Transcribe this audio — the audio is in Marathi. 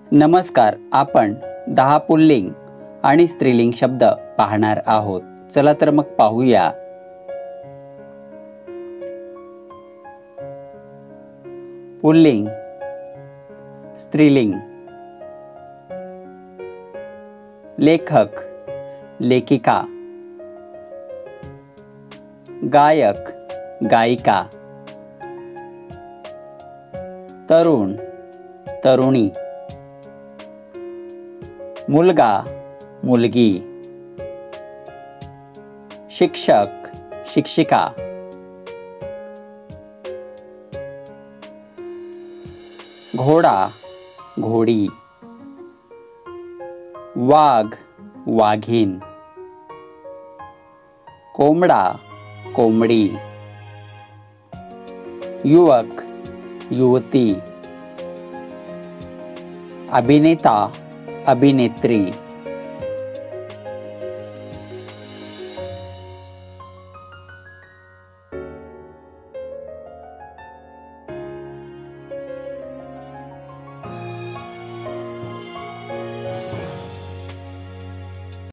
नमस्कार. आपण 10 पुल्लिंग आणि स्त्रीलिंग शब्द पाहणार आहोत. चला तर मग पाहूया. पुल्लिंग, स्त्रीलिंग. लेखक, लेखिका. गायक, गायिका. तरुण, तरुणी. मुलगा, मुलगी. शिक्षक, शिक्षिका. घोडा, घोडी. वाघ, वाघीण. कोंबडा, कोंबडी. युवक, युवती. अभिनेता, अभिनेत्री.